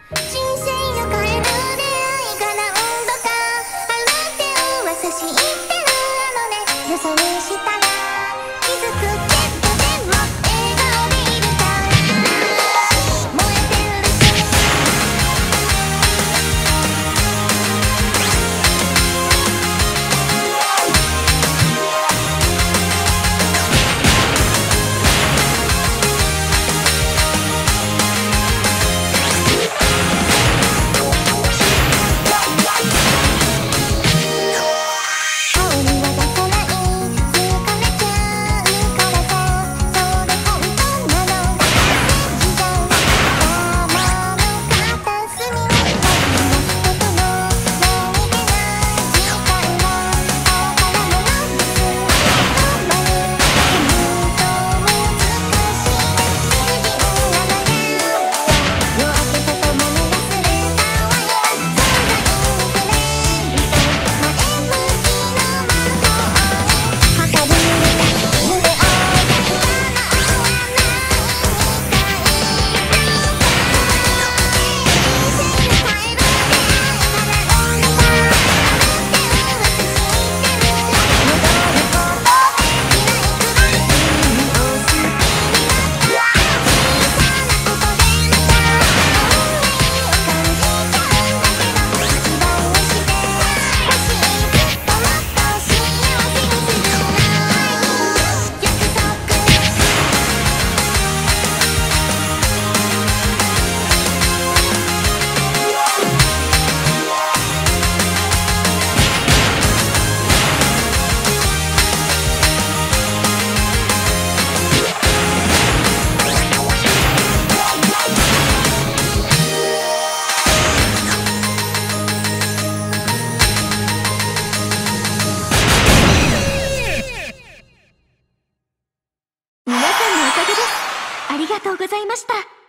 人生を変える出会いが何度かあるって噂知ってるのね。よそ見したら気づくけどでも笑顔でいるから燃えてるしありがとうございました。